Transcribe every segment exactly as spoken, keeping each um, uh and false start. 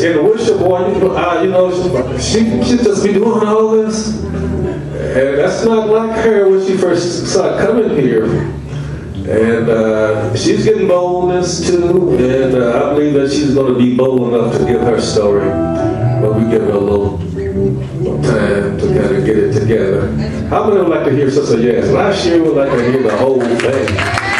in worship, boy, you know, uh, you know she, she just be doing all this. And that's not like her when she first started coming here. And uh, she's getting boldness too. And uh, I believe that she's going to be bold enough to give her story. But we give her a little time to kind of get it together. How many would like to hear Sister Yes? Last year we would like to hear the whole thing.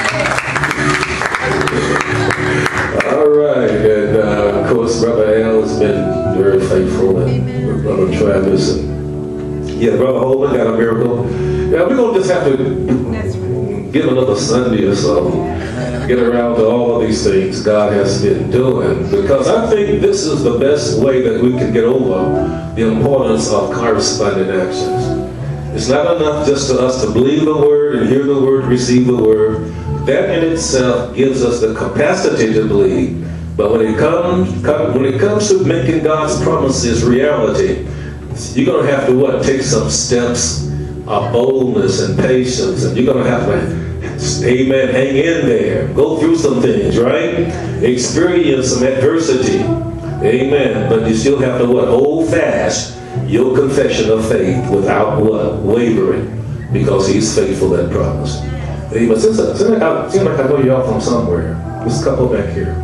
All right, and uh, of course Brother Al has been very faithful, and Brother Travis, and yeah, Brother Holman got a miracle. Yeah, we're gonna just have to give another Sunday or so, get around to all of these things God has been doing, because I think this is the best way that we can get over the importance of corresponding actions. It's not enough just for us to believe the word and hear the word, receive the word. That in itself gives us the capacity to believe. But when it comes, come, when it comes to making God's promises reality, you're going to have to what? Take some steps of boldness and patience, and you're going to have to, amen, hang in there, go through some things, right? Experience some adversity, amen. But you still have to what? Hold fast your confession of faith without what? Wavering, because He's faithful that promise. Amen. Since I, since I, seems like I know y'all from somewhere. There's a couple back here.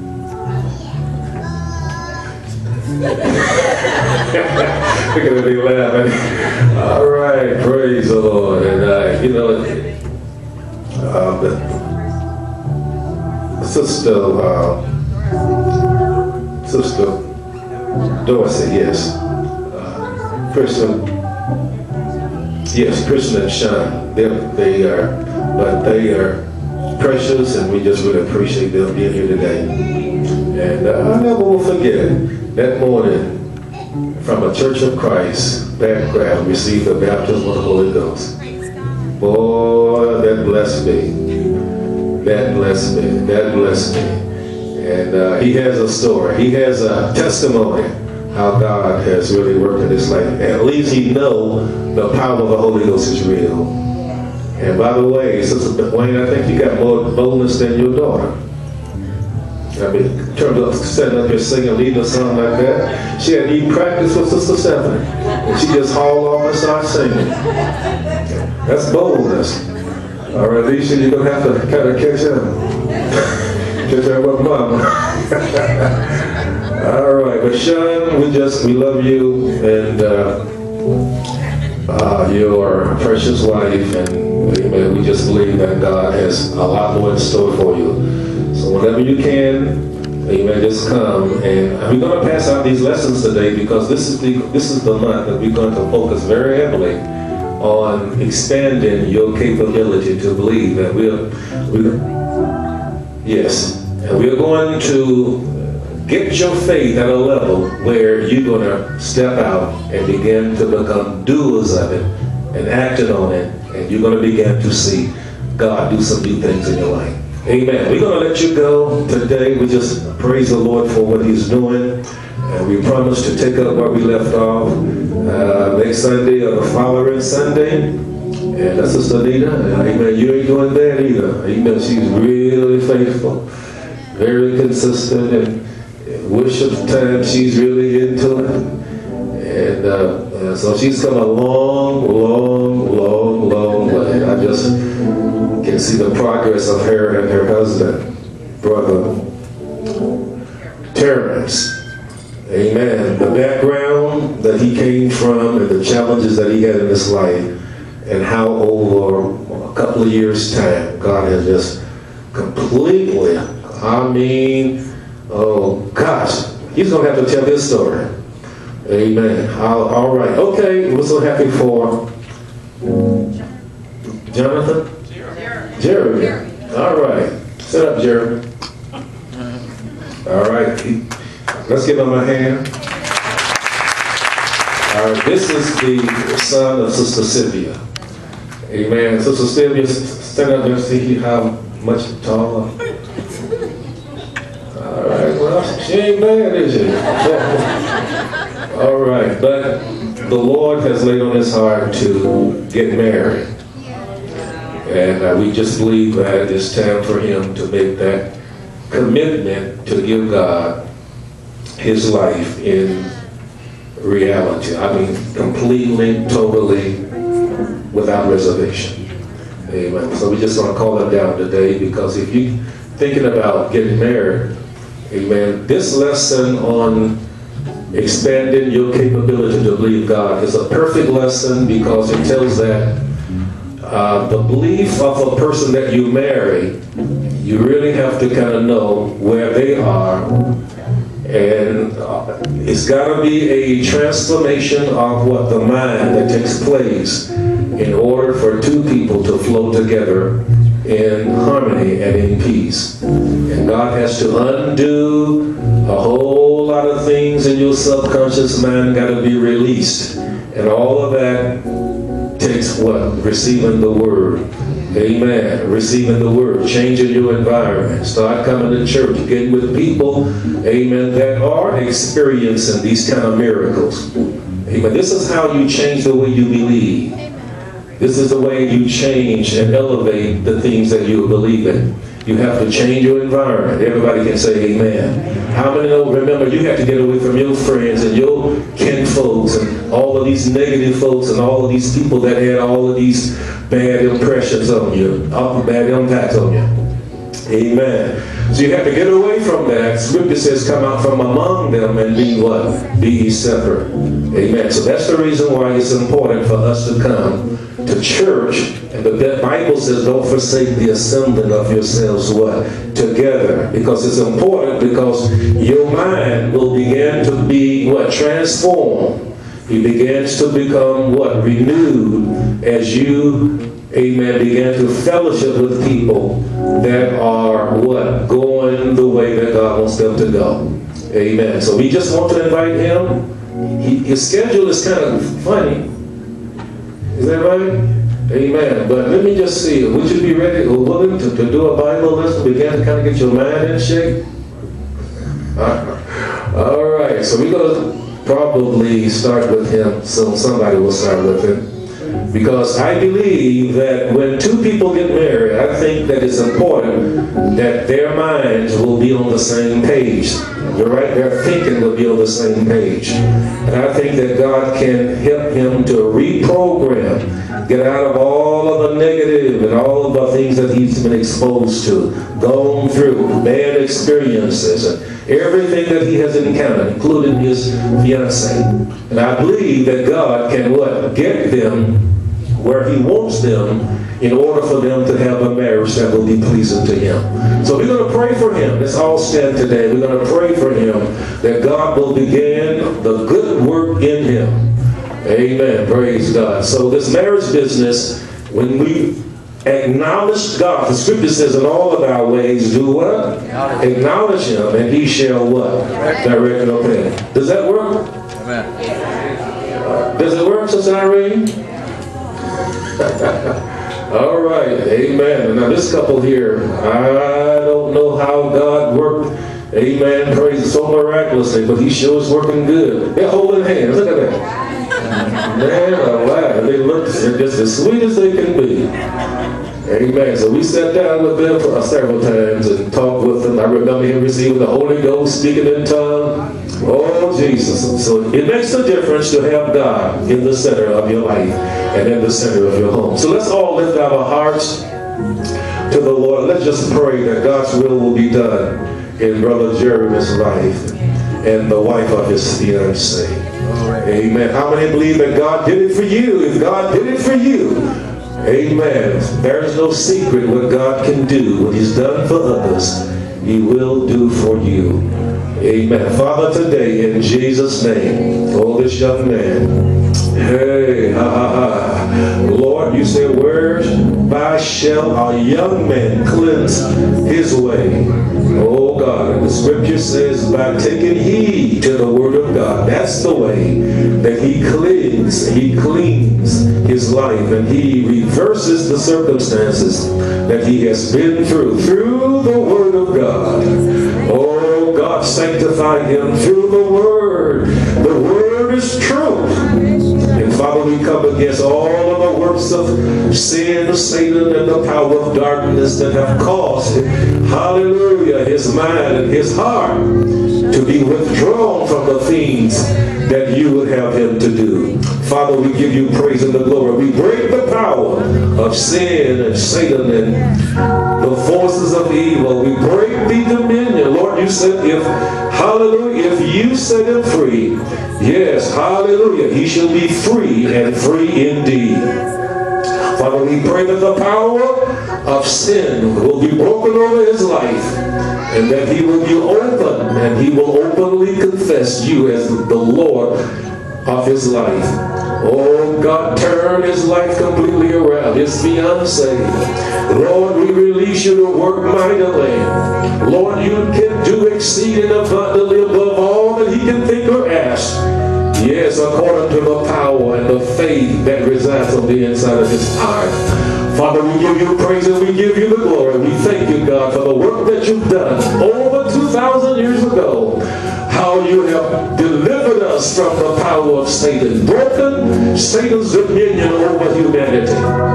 Look at me laughing. All right, praise the Lord. And uh, you know, uh, the sister, uh, sister Dorsey, yes, uh, Christian, yes, Christian and Sean. They they are, but they are precious, and we just really appreciate them being here today. And uh, I never will forget that morning, from a Church of Christ background, received the baptism of the Holy Ghost. Boy, that blessed me. That blessed me. That blessed me. And uh, he has a story. He has a testimony how God has really worked in his life. At least he know the power of the Holy Ghost is real. And by the way, Sister Wayne, I think you got more boldness than your daughter. I mean, in terms of standing up here singing, leading a song like that, she had need practice with Sister Stephanie, and she just hauled off and started singing. That's boldness. All right, Alicia, you're gonna have to kind of catch up, catch up with Mama. All right, but Sean, we just we love you, and uh, uh, your precious wife, and amen, we just believe that God has a lot more in store for you. So whenever you can, amen, just come. And we're going to pass out these lessons today, because this is the this is the month that we're going to focus very heavily on expanding your capability to believe. And we're, we're yes, and we're going to get your faith at a level where you're going to step out and begin to become doers of it and acting on it, and you're going to begin to see God do some new things in your life. Amen. We're going to let you go today. We just praise the Lord for what He's doing. And we promise to take up where we left off uh, next Sunday or the following Sunday. And that's Sister Anita. Amen. You ain't doing that either. Amen. She's really faithful, very consistent, and worship time, she's really into it. And uh, so she's come a long, long, long, long way. I just can see the progress of her and her husband, Brother Terrence. Amen. The background that he came from and the challenges that he had in his life, and how over a couple of years' time, God has just completely, I mean, oh gosh, he's going to have to tell his story. Amen. All, all right. Okay, we're so happy for Jonathan? Jeremy. All right. Sit up, Jeremy. All right. Let's give him a hand. All right. This is the son of Sister Sylvia. Amen. Sister Sylvia, stand up and see how much taller. All right. Well, she ain't bad, is she? All right. But the Lord has laid on his heart to get married. And uh, we just believe that it's time for him to make that commitment to give God his life in reality. I mean, completely, totally, without reservation. Amen. So we just want to call them down today, because if you're thinking about getting married, amen, this lesson on expanding your capability to believe God is a perfect lesson, because it tells that uh, the belief of a person that you marry, you really have to kind of know where they are. And uh, it's got to be a transformation of what the mind that takes place in order for two people to flow together in harmony and in peace. And God has to undo a whole lot of things in your subconscious mind, got to be released. And all of that takes what? Receiving the Word. Amen. Receiving the Word, changing your environment, start coming to church, getting with people, amen, that are experiencing these kind of miracles. Amen. This is how you change the way you believe. This is the way you change and elevate the things that you believe in. You have to change your environment. Everybody can say amen. How many know, remember, you have to get away from your friends and your kin folks and all of these negative folks and all of these people that had all of these bad impressions on you, bad impacts on you. Amen. So you have to get away from that. Scripture says, come out from among them and be what? Be ye separate. Amen. So that's the reason why it's important for us to come to church. And the Bible says, don't forsake the assembling of yourselves what? Together. Because it's important, because your mind will begin to be what? Transformed. He begins to become what? Renewed as you, amen, begin to fellowship with people that are what? Going the way that God wants them to go. Amen. So we just want to invite him. He, his schedule is kind of funny. Is that right? Amen. But let me just see. Would you be ready or willing to, to do a Bible lesson? Begin to kind of get your mind in shape? All right. So we're going to probably start with him. So somebody will start with him. Because I believe that when two people get married, I think that it's important that their minds will be on the same page. You're right, their thinking will be on the same page. And I think that God can help him to reprogram, get out of all of the negative and all of the things that he's been exposed to, gone through, bad experiences, and everything that he has encountered, including his fiancée. And I believe that God can what? Get them where he wants them in order for them to have a marriage that will be pleasing to him. So we're going to pray for him. Let's all stand today. We're going to pray for him that God will begin the good work in him. Amen. Praise God. So this marriage business, when we acknowledge God, the scripture says in all of our ways, do what? Acknowledge him, and he shall what? Direct our path. Does that work? Amen. Does it work, Sister Irene? All right, amen. Now this couple here, I don't know how God worked, amen, praise so miraculously, but he sure is working good. They're holding hands, look at that. Man, oh wow, they look just as sweet as they can be. Amen. So we sat down with them for, uh, several times and talked with them. I remember him receiving the Holy Ghost, speaking in tongues. Oh, Jesus. So it makes a difference to have God in the center of your life and in the center of your home. So let's all lift our hearts to the Lord. Let's just pray that God's will will be done in Brother Jeremy's life and the wife of his fiancée. Amen. How many believe that God did it for you? If God did it for you, amen. There is no secret what God can do. What he's done for others, he will do for you. Amen. Father, today in Jesus' name, oh, this young man, hey, ha, ha, ha. Lord, you say, whereby shall a young man cleanse his way? Oh God, and the scripture says, by taking heed to the word of God. That's the way that he cleans, he cleans his life, and he reverses the circumstances that he has been through, through the word of God. Oh God, sanctify him through the word. The word is truth. And Father, we come against all of the word works of sin, Satan, and the power of darkness that have caused, hallelujah, his mind and his heart to be withdrawn from the things that you would have him to do. Father, we give you praise and the glory. We break the power of sin and Satan and the forces of evil. We break the dominion. Lord, you said if, hallelujah, if you set him free, yes, hallelujah, he shall be free and free indeed. Father, we pray that the power of sin will be broken over his life, and that he will be open, and he will openly confess you as the Lord of his life. Oh God, turn his life completely around, his fiancé. Lord, we release you to work mightily. Lord, you can do exceeding abundantly above all that he can think or ask. Yes, according to the power and the faith that resides on the inside of his heart. Father, we give you praise and we give you the glory. We thank you, God, for the work that you've done over two thousand years ago. How you have delivered us from the power of Satan, broken Satan's dominion over humanity.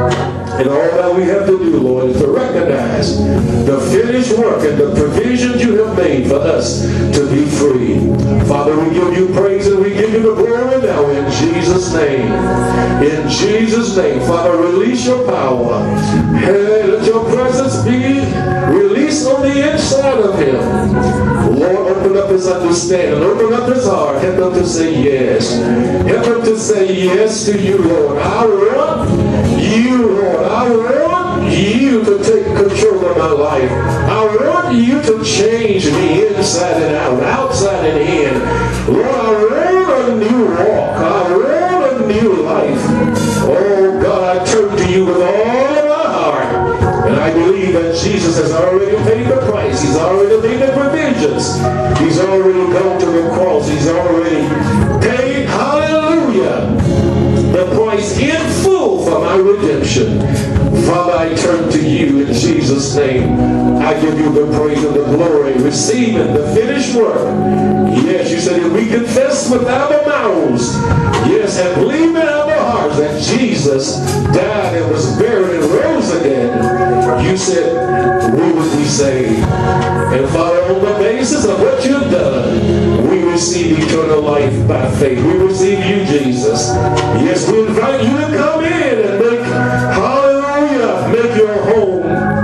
And all that we have to do, Lord, is to recognize the finished work and the provisions you have made for us to be free. Father, we give you praise and we give you the glory now in Jesus' name. In Jesus' name, Father, release your power. Hey, let your presence be released on the inside of him. Lord, open up his understanding, open up his heart, help him to say yes. Help him to say yes to you, Lord. I want you, Lord. I want you to take control of my life. I want you to change me inside and out, outside and in. Lord, I want a new walk. I want a new life. Oh, God, I turn to you with all of my heart. And I believe that Jesus has already paid the price. He's already made the provisions. He's already gone to the cross. He's already paid, hallelujah, the price in full for my redemption. Father, I turn to you in Jesus' name. I give you the praise and the glory, receiving the finished work. Yes, you said if we confess with our mouths, yes, and believe in our hearts that Jesus died and was buried and rose again, you said we would be saved. And Father, on the basis of what you've done, we receive eternal life by faith. We receive you, Jesus. Yes, we invite you to come in and make, hallelujah, make your home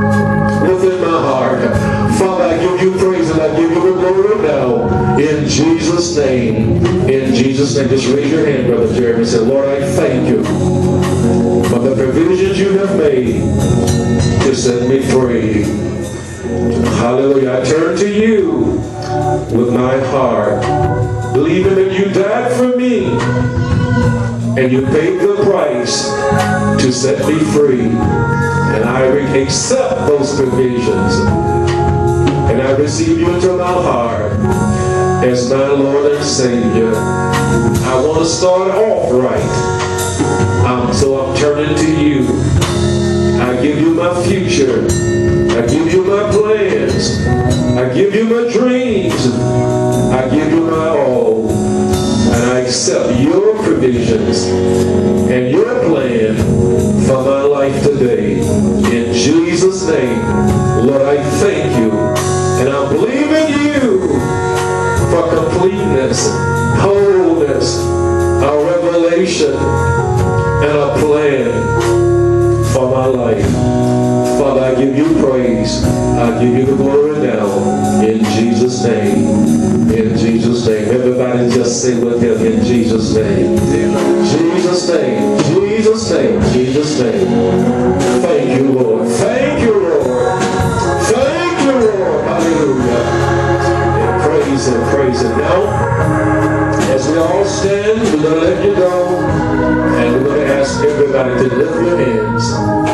within my heart. Father, I give you praise and I give you the glory now. In Jesus' name. In Jesus' name. Just raise your hand, Brother Jeremy, and say, Lord, I thank you for the provisions you have made to set me free. Hallelujah. I turn to you with my heart, believing that you died for me and you paid the price to set me free. And I accept those provisions. And I receive you into my heart as my Lord and Savior. I want to start off right. Um, so I'm turning to you. I give you my future. I give you my plans. I give you my dreams. I give you my all. And I accept your provisions and your plan for my life today. In Jesus' name, Lord, I thank you. And I believe in you for completeness, wholeness, a revelation, and a plan for my life. Father, I give you praise. I give you the glory now. In Jesus' name. In Jesus' name. Everybody just say with him, in Jesus' name. Jesus' name. Jesus' name. Jesus' name. Thank you, Lord. Thank you, Lord. Thank you, Lord. Hallelujah. And praise him. Praise him. Now, as we all stand, we're going to let you go. And we're going to ask everybody to lift your hands.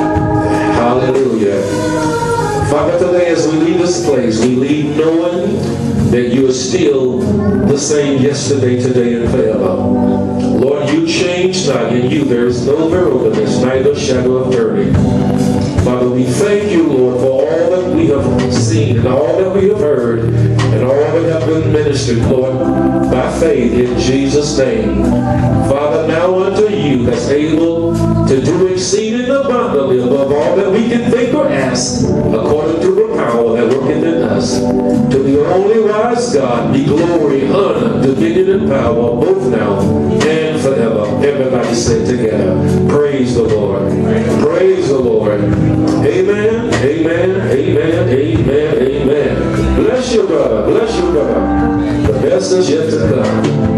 Hallelujah. Father, today as we leave this place, we leave knowing that you are still the same yesterday, today, and forever. Lord, you change not. In you there is no variableness, neither shadow of turning. Father, we thank you, Lord, for all that we have seen and all that we have heard and all that have been ministered, Lord, by faith in Jesus' name. Father, now unto you that's able to do exceeding abundantly above all that we can think or ask, according to the power that worketh in us. To the only wise God be glory, honor, dominion, and power, both now and forever. Everybody say together, praise the Lord. Praise the Lord. Amen, amen, amen, amen, amen. Bless you, brother. Bless you, brother. The best is yet to come.